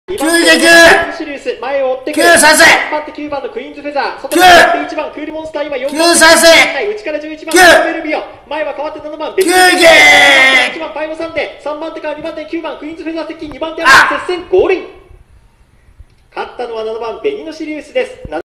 2 急番激シリウス前を追ってくる。 9させ 3番手9番のクイーンズフェザー、外に回って1番クールモンスター、今4番 9させ内から11番 9 ベルビオ、前は変わって7番ベルビオ、 9ゲ 1番パイロ3で3番手から2番手9番クイーンズフェザー接近、2番手あは接戦ゴールイン。勝ったのは7番ベニノシリウスです。